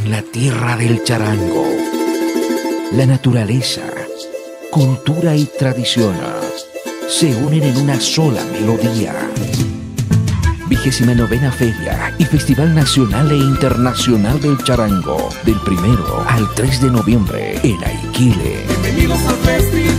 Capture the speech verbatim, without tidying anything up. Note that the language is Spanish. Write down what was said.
en la tierra del charango. La naturaleza, cultura y tradición se unen en una sola melodía. Vigésima novena Feria y Festival Nacional e Internacional del Charango, del primero al tres de noviembre en Aiquile. Bienvenidos al festival.